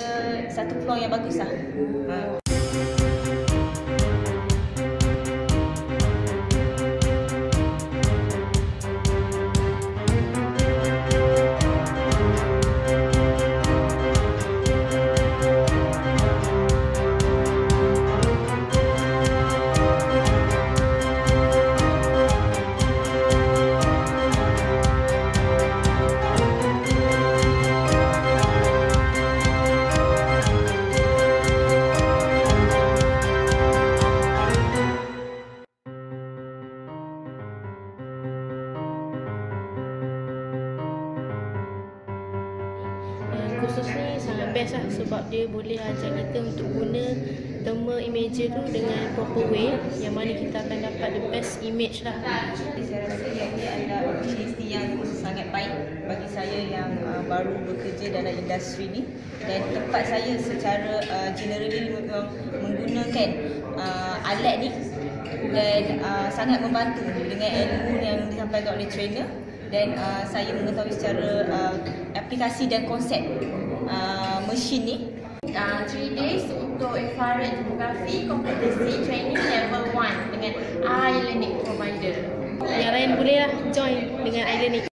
satu peluang yang bagus lah. Kursus ni sangat best lah sebab dia boleh ajar kita untuk guna thermal imager tu dengan proper way, yang mana kita akan dapat the best image lah. Saya rasa yang ini adalah opportunity yang sangat baik bagi saya yang baru bekerja dalam industri ni, dan tempat saya secara generally menggunakan alat ni, dan sangat membantu dengan ilmu yang disampaikan oleh trainer, dan saya mengetahui secara aplikasi dan konsep mesin ni. 3 days untuk infrared tomography competency training level 1 dengan iLearning provider. Yang lain boleh lah join dengan iLearning.